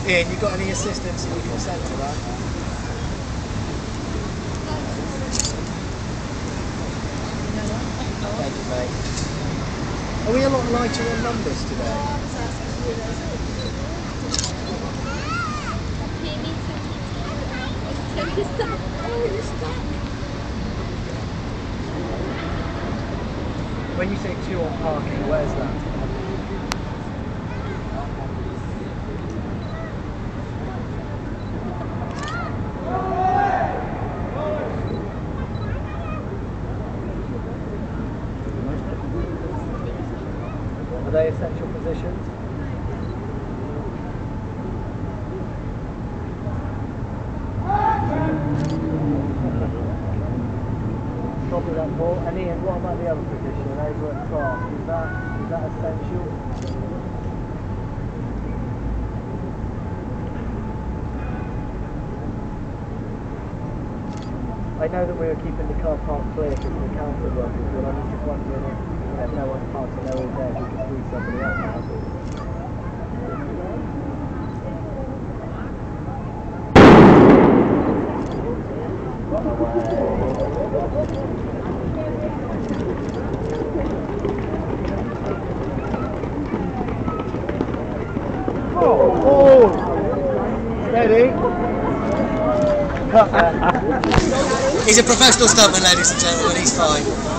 Ian, you got any assistance that you can send to that? Thank you, mate. Are we a lot lighter on numbers today? When you say 2 on parking, where's that? Are they essential positions? Copy that, Paul. And Ian, what about the other position over at top? Is that essential? I know that we were keeping the car park clear because the counter workers, but I was just wondering if no one's parking there all day, we could free somebody up now. Oh! Steady! He's a professional stuntman, ladies and gentlemen, he's fine.